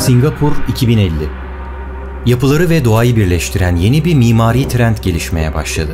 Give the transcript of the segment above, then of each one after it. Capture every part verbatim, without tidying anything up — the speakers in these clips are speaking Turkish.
Singapur iki bin elli. Yapıları ve doğayı birleştiren yeni bir mimari trend gelişmeye başladı.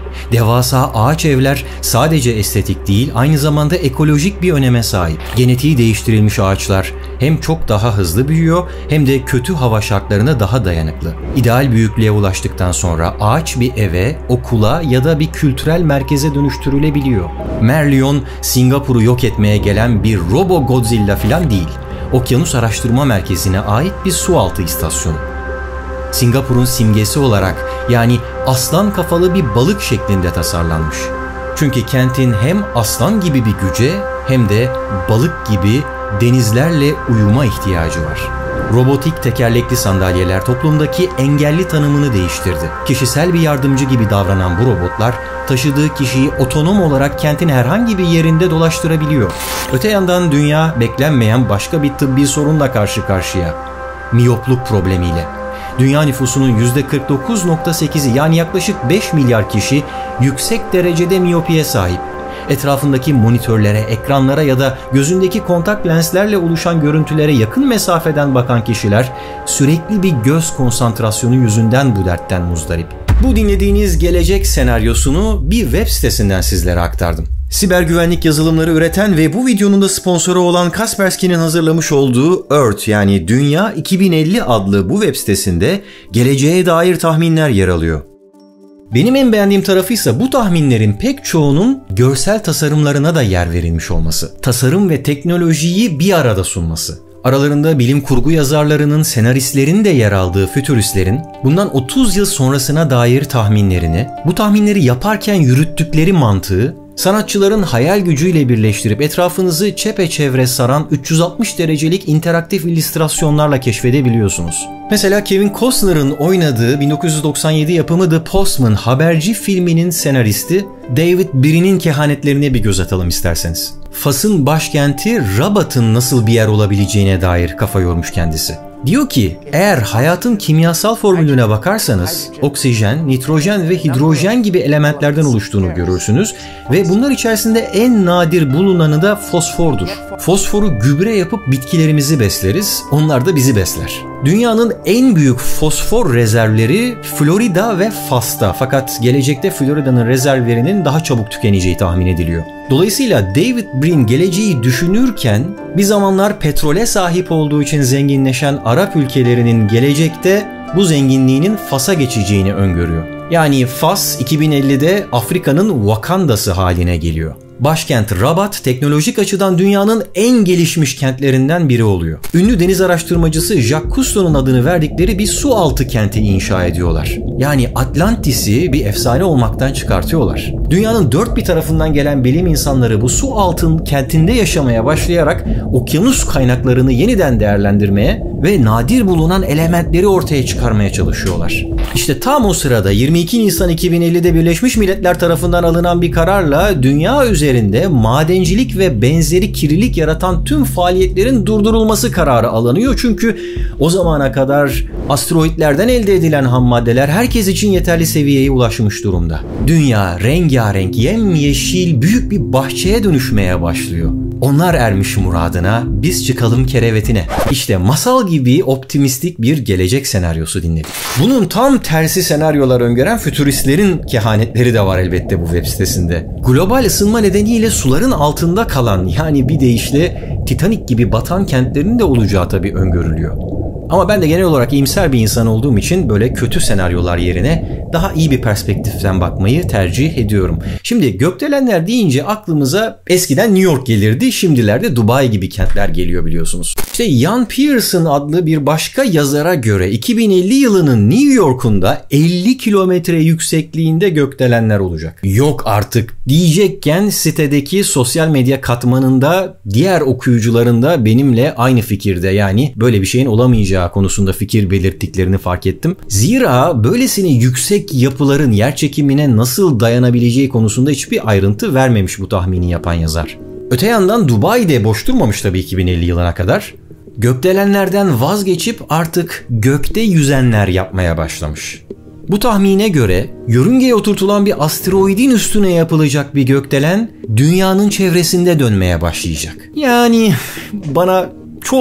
Devasa ağaç evler sadece estetik değil, aynı zamanda ekolojik bir öneme sahip. Genetiği değiştirilmiş ağaçlar hem çok daha hızlı büyüyor hem de kötü hava şartlarına daha dayanıklı. İdeal büyüklüğe ulaştıktan sonra ağaç bir eve, okula ya da bir kültürel merkeze dönüştürülebiliyor. Merlion, Singapur'u yok etmeye gelen bir Robo Godzilla falan değil. Okyanus Araştırma Merkezi'ne ait bir sualtı istasyonu. Singapur'un simgesi olarak, yani aslan kafalı bir balık şeklinde tasarlanmış. Çünkü kentin hem aslan gibi bir güce hem de balık gibi denizlerle uyuma ihtiyacı var. Robotik tekerlekli sandalyeler toplumdaki engelli tanımını değiştirdi. Kişisel bir yardımcı gibi davranan bu robotlar taşıdığı kişiyi otonom olarak kentin herhangi bir yerinde dolaştırabiliyor. Öte yandan dünya beklenmeyen başka bir tıbbi sorunla karşı karşıya. Miyopluk problemiyle. Dünya nüfusunun yüzde kırk dokuz virgül sekizi, yani yaklaşık beş milyar kişi yüksek derecede miyopiye sahip. Etrafındaki monitörlere, ekranlara ya da gözündeki kontak lenslerle oluşan görüntülere yakın mesafeden bakan kişiler sürekli bir göz konsantrasyonu yüzünden bu dertten muzdarip. Bu dinlediğiniz gelecek senaryosunu bir web sitesinden sizlere aktardım. Siber güvenlik yazılımları üreten ve bu videonun da sponsoru olan Kaspersky'nin hazırlamış olduğu Earth, yani Dünya iki bin elli adlı bu web sitesinde geleceğe dair tahminler yer alıyor. Benim en beğendiğim tarafı ise bu tahminlerin pek çoğunun görsel tasarımlarına da yer verilmiş olması. Tasarım ve teknolojiyi bir arada sunması. Aralarında bilim kurgu yazarlarının, senaristlerin de yer aldığı fütüristlerin bundan otuz yıl sonrasına dair tahminlerini, bu tahminleri yaparken yürüttükleri mantığı, sanatçıların hayal gücüyle birleştirip etrafınızı çepeçevre saran üç yüz altmış derecelik interaktif illüstrasyonlarla keşfedebiliyorsunuz. Mesela Kevin Costner'ın oynadığı bin dokuz yüz doksan yedi yapımı The Postman haberci filminin senaristi David Brin'in kehanetlerine bir göz atalım isterseniz. Fas'ın başkenti Rabat'ın nasıl bir yer olabileceğine dair kafa yormuş kendisi. Diyor ki, eğer hayatın kimyasal formülüne bakarsanız oksijen, nitrojen ve hidrojen gibi elementlerden oluştuğunu görürsünüz ve bunlar içerisinde en nadir bulunanı da fosfordur. Fosforu gübre yapıp bitkilerimizi besleriz, onlar da bizi besler. Dünyanın en büyük fosfor rezervleri Florida ve Fas'ta, fakat gelecekte Florida'nın rezervlerinin daha çabuk tükeneceği tahmin ediliyor. Dolayısıyla David Brin geleceği düşünürken bir zamanlar petrole sahip olduğu için zenginleşen Arap ülkelerinin gelecekte bu zenginliğinin Fas'a geçeceğini öngörüyor. Yani Fas iki bin ellide Afrika'nın Wakanda'sı haline geliyor. Başkent Rabat teknolojik açıdan dünyanın en gelişmiş kentlerinden biri oluyor. Ünlü deniz araştırmacısı Jacques Cousteau'nun adını verdikleri bir su altı kenti inşa ediyorlar. Yani Atlantis'i bir efsane olmaktan çıkartıyorlar. Dünyanın dört bir tarafından gelen bilim insanları bu su altın kentinde yaşamaya başlayarak okyanus kaynaklarını yeniden değerlendirmeye ve nadir bulunan elementleri ortaya çıkarmaya çalışıyorlar. İşte tam o sırada yirmi iki Nisan iki bin ellide Birleşmiş Milletler tarafından alınan bir kararla dünya üzerinde madencilik ve benzeri kirlilik yaratan tüm faaliyetlerin durdurulması kararı alınıyor. Çünkü o zamana kadar asteroidlerden elde edilen ham maddeler herkes için yeterli seviyeye ulaşmış durumda. Dünya rengarenk, yemyeşil büyük bir bahçeye dönüşmeye başlıyor. Onlar ermiş muradına, biz çıkalım kerevetine. İşte masal gibi optimistik bir gelecek senaryosu dinledik. Bunun tam tersi senaryolar öngören fütüristlerin kehanetleri de var elbette bu web sitesinde. Global ısınma nedeniyle suların altında kalan, yani bir deyişle Titanic gibi batan kentlerin de olacağı tabii öngörülüyor. Ama ben de genel olarak iyimser bir insan olduğum için böyle kötü senaryolar yerine daha iyi bir perspektiften bakmayı tercih ediyorum. Şimdi gökdelenler deyince aklımıza eskiden New York gelirdi, şimdilerde Dubai gibi kentler geliyor biliyorsunuz. İşte Ian Pearson adlı bir başka yazara göre iki bin elli yılının New York'unda elli kilometre yüksekliğinde gökdelenler olacak. Yok artık diyecekken sitedeki sosyal medya katmanında diğer okuyucuların da benimle aynı fikirde, yani böyle bir şeyin olamayacağı konusunda fikir belirttiklerini fark ettim. Zira böylesine yüksek yapıların yer çekimine nasıl dayanabileceği konusunda hiçbir ayrıntı vermemiş bu tahmini yapan yazar. Öte yandan Dubai de boş durmamış tabii iki bin elli yılına kadar. Gökdelenlerden vazgeçip artık gökte yüzenler yapmaya başlamış. Bu tahmine göre yörüngeye oturtulan bir asteroidin üstüne yapılacak bir gökdelen dünyanın çevresinde dönmeye başlayacak. Yani bana çok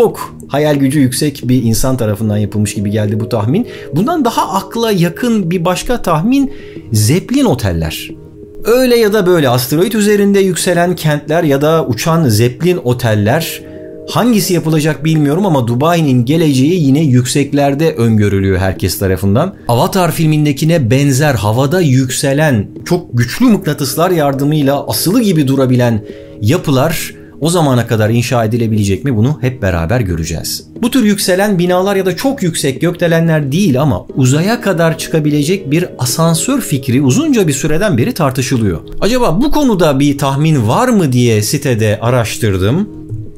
hayal gücü yüksek bir insan tarafından yapılmış gibi geldi bu tahmin. Bundan daha akla yakın bir başka tahmin Zeppelin oteller. Öyle ya da böyle asteroid üzerinde yükselen kentler ya da uçan Zeppelin oteller, hangisi yapılacak bilmiyorum ama Dubai'nin geleceği yine yükseklerde öngörülüyor herkes tarafından. Avatar filmindekine benzer havada yükselen, çok güçlü mıknatıslar yardımıyla asılı gibi durabilen yapılar o zamana kadar inşa edilebilecek mi, bunu hep beraber göreceğiz. Bu tür yükselen binalar ya da çok yüksek gökdelenler değil ama uzaya kadar çıkabilecek bir asansör fikri uzunca bir süreden beri tartışılıyor. Acaba bu konuda bir tahmin var mı diye sitede araştırdım.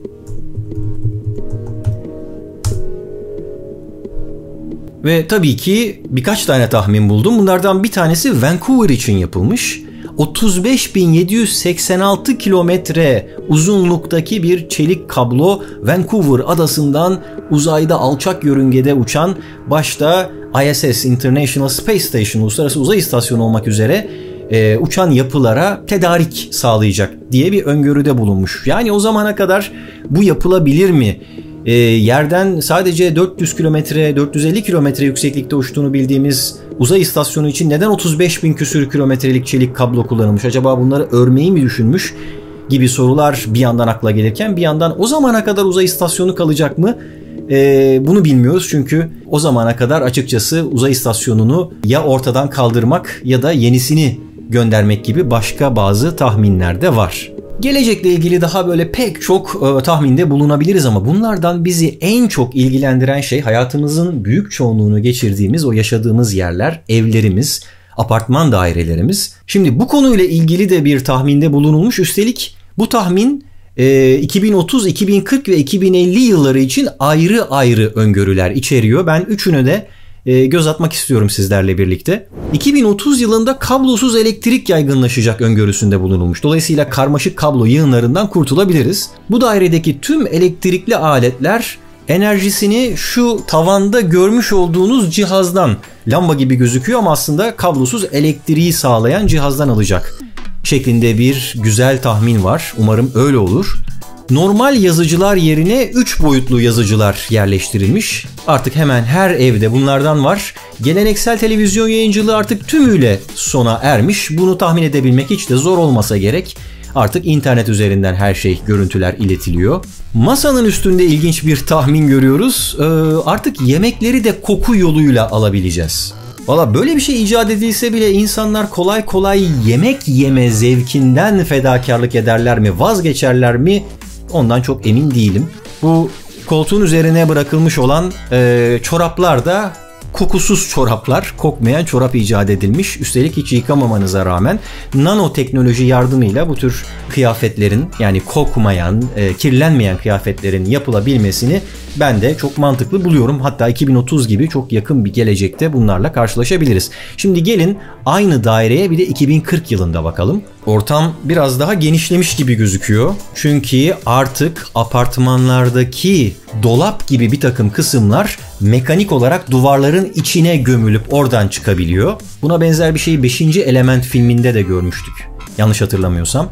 Ve tabii ki birkaç tane tahmin buldum. Bunlardan bir tanesi Vancouver için yapılmış. otuz beş bin yedi yüz seksen altı kilometre uzunluktaki bir çelik kablo Vancouver adasından uzayda alçak yörüngede uçan, başta I S S International Space Station, Uluslararası Uzay İstasyonu olmak üzere e, uçan yapılara tedarik sağlayacak diye bir öngörüde bulunmuş. Yani o zamana kadar bu yapılabilir mi? E, yerden sadece dört yüz kilometre, dört yüz elli kilometre yükseklikte uçtuğunu bildiğimiz uzay istasyonu için neden otuz beş bin küsür kilometrelik çelik kablo kullanılmış? Acaba bunları örmeyi mi düşünmüş gibi sorular bir yandan akla gelirken bir yandan o zamana kadar uzay istasyonu kalacak mı? E, bunu bilmiyoruz çünkü o zamana kadar açıkçası uzay istasyonunu ya ortadan kaldırmak ya da yenisini göndermek gibi başka bazı tahminler de var. Gelecekle ilgili daha böyle pek çok e, tahminde bulunabiliriz ama bunlardan bizi en çok ilgilendiren şey hayatımızın büyük çoğunluğunu geçirdiğimiz o yaşadığımız yerler, evlerimiz, apartman dairelerimiz. Şimdi bu konuyla ilgili de bir tahminde bulunulmuş. Üstelik bu tahmin e, iki bin otuz, iki bin kırk ve iki bin elli yılları için ayrı ayrı öngörüler içeriyor. Ben üçünü de E, göz atmak istiyorum sizlerle birlikte. iki bin otuz yılında kablosuz elektrik yaygınlaşacak öngörüsünde bulunulmuş. Dolayısıyla karmaşık kablo yığınlarından kurtulabiliriz. Bu dairedeki tüm elektrikli aletler enerjisini şu tavanda görmüş olduğunuz cihazdan, lamba gibi gözüküyor ama aslında kablosuz elektriği sağlayan cihazdan alacak şeklinde bir güzel tahmin var. Umarım öyle olur. Normal yazıcılar yerine üç boyutlu yazıcılar yerleştirilmiş. Artık hemen her evde bunlardan var. Geleneksel televizyon yayıncılığı artık tümüyle sona ermiş. Bunu tahmin edebilmek hiç de zor olmasa gerek. Artık internet üzerinden her şey, görüntüler iletiliyor. Masanın üstünde ilginç bir tahmin görüyoruz. Ee, artık yemekleri de koku yoluyla alabileceğiz. Valla böyle bir şey icat edilse bile insanlar kolay kolay yemek yeme zevkinden fedakarlık ederler mi, vazgeçerler mi? Ondan çok emin değilim. Bu koltuğun üzerine bırakılmış olan e, çoraplar da kokusuz çoraplar, kokmayan çorap icat edilmiş. Üstelik hiç yıkamamanıza rağmen nanoteknoloji yardımıyla bu tür kıyafetlerin, yani kokmayan, e, kirlenmeyen kıyafetlerin yapılabilmesini ben de çok mantıklı buluyorum. Hatta iki bin otuz gibi çok yakın bir gelecekte bunlarla karşılaşabiliriz. Şimdi gelin aynı daireye bir de iki bin kırk yılında bakalım. Ortam biraz daha genişlemiş gibi gözüküyor. Çünkü artık apartmanlardaki dolap gibi bir takım kısımlar mekanik olarak duvarların içine gömülüp oradan çıkabiliyor. Buna benzer bir şeyi beşinci Element filminde de görmüştük. Yanlış hatırlamıyorsam.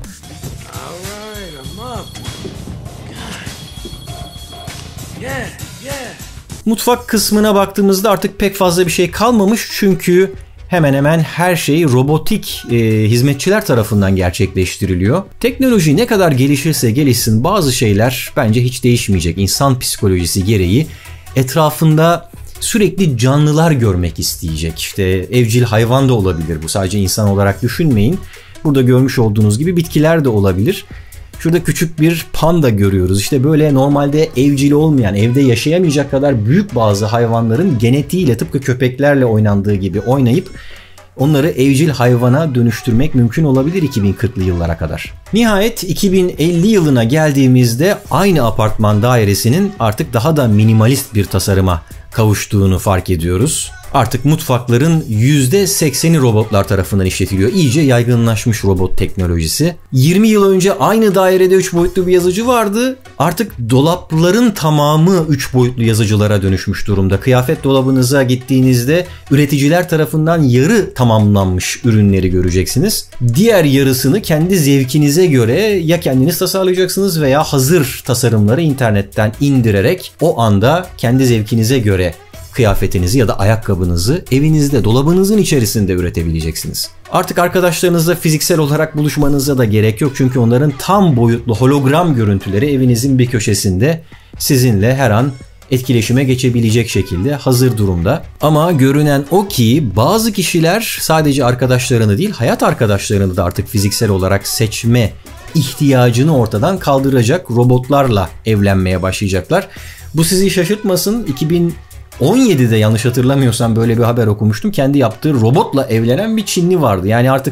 Mutfak kısmına baktığımızda artık pek fazla bir şey kalmamış çünkü hemen hemen her şey robotik e, hizmetçiler tarafından gerçekleştiriliyor. Teknoloji ne kadar gelişirse gelişsin bazı şeyler bence hiç değişmeyecek. İnsan psikolojisi gereği etrafında sürekli canlılar görmek isteyecek. İşte evcil hayvan da olabilir bu, sadece insan olarak düşünmeyin. Burada görmüş olduğunuz gibi bitkiler de olabilir. Şurada küçük bir panda görüyoruz. İşte böyle normalde evcil olmayan, evde yaşayamayacak kadar büyük bazı hayvanların genetiğiyle tıpkı köpeklerle oynandığı gibi oynayıp onları evcil hayvana dönüştürmek mümkün olabilir iki bin kırklı yıllara kadar. Nihayet iki bin elli yılına geldiğimizde aynı apartman dairesinin artık daha da minimalist bir tasarıma kavuştuğunu fark ediyoruz. Artık mutfakların yüzde sekseni robotlar tarafından işletiliyor. İyice yaygınlaşmış robot teknolojisi. yirmi yıl önce aynı dairede üç boyutlu bir yazıcı vardı. Artık dolapların tamamı üç boyutlu yazıcılara dönüşmüş durumda. Kıyafet dolabınıza gittiğinizde üreticiler tarafından yarı tamamlanmış ürünleri göreceksiniz. Diğer yarısını kendi zevkinize göre ya kendiniz tasarlayacaksınız veya hazır tasarımları internetten indirerek o anda kendi zevkinize göre kıyafetinizi ya da ayakkabınızı evinizde, dolabınızın içerisinde üretebileceksiniz. Artık arkadaşlarınızla fiziksel olarak buluşmanıza da gerek yok. Çünkü onların tam boyutlu hologram görüntüleri evinizin bir köşesinde sizinle her an etkileşime geçebilecek şekilde hazır durumda. Ama görünen o ki bazı kişiler sadece arkadaşlarını değil, hayat arkadaşlarını da artık fiziksel olarak seçme ihtiyacını ortadan kaldıracak robotlarla evlenmeye başlayacaklar. Bu sizi şaşırtmasın. iki bin on yedide yanlış hatırlamıyorsam böyle bir haber okumuştum. Kendi yaptığı robotla evlenen bir Çinli vardı. Yani artık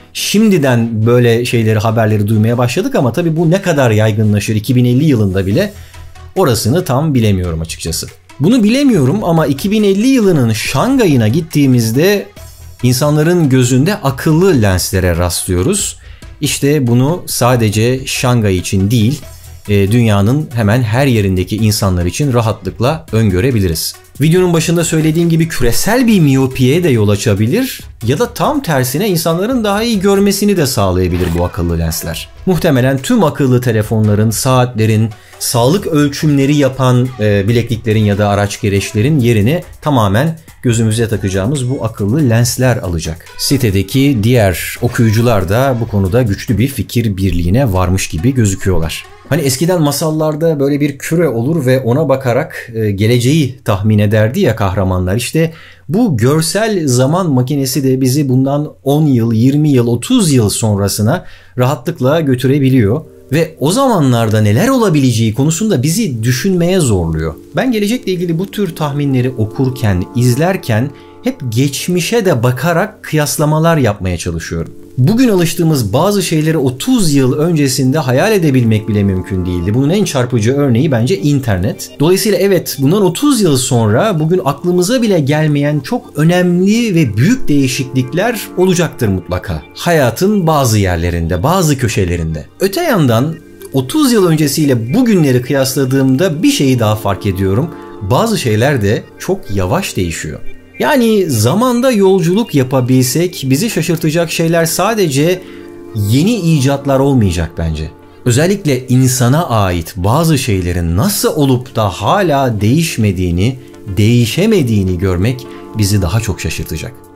şimdiden böyle şeyleri, haberleri duymaya başladık ama tabii bu ne kadar yaygınlaşır iki bin elli yılında bile orasını tam bilemiyorum açıkçası. Bunu bilemiyorum ama iki bin elli yılının Şangay'ına gittiğimizde insanların gözünde akıllı lenslere rastlıyoruz. İşte bunu sadece Şangay için değil, dünyanın hemen her yerindeki insanlar için rahatlıkla öngörebiliriz. Videonun başında söylediğim gibi küresel bir miyopiye de yol açabilir ya da tam tersine insanların daha iyi görmesini de sağlayabilir bu akıllı lensler. Muhtemelen tüm akıllı telefonların, saatlerin, sağlık ölçümleri yapan e, bilekliklerin ya da araç gereçlerin yerini tamamen gözümüze takacağımız bu akıllı lensler alacak. Sitedeki diğer okuyucular da bu konuda güçlü bir fikir birliğine varmış gibi gözüküyorlar. Hani eskiden masallarda böyle bir küre olur ve ona bakarak e, geleceği tahmin ederdi ya kahramanlar. İşte bu görsel zaman makinesi de bizi bundan on yıl, yirmi yıl, otuz yıl sonrasına rahatlıkla götürebiliyor. Ve o zamanlarda neler olabileceği konusunda bizi düşünmeye zorluyor. Ben gelecekle ilgili bu tür tahminleri okurken, izlerken hep geçmişe de bakarak kıyaslamalar yapmaya çalışıyorum. Bugün alıştığımız bazı şeyleri otuz yıl öncesinde hayal edebilmek bile mümkün değildi. Bunun en çarpıcı örneği bence internet. Dolayısıyla evet, bundan otuz yıl sonra bugün aklımıza bile gelmeyen çok önemli ve büyük değişiklikler olacaktır mutlaka. Hayatın bazı yerlerinde, bazı köşelerinde. Öte yandan otuz yıl öncesiyle bugünleri kıyasladığımda bir şeyi daha fark ediyorum. Bazı şeyler de çok yavaş değişiyor. Yani zamanda yolculuk yapabilsek bizi şaşırtacak şeyler sadece yeni icatlar olmayacak bence. Özellikle insana ait bazı şeylerin nasıl olup da hala değişmediğini, değişemediğini görmek bizi daha çok şaşırtacak.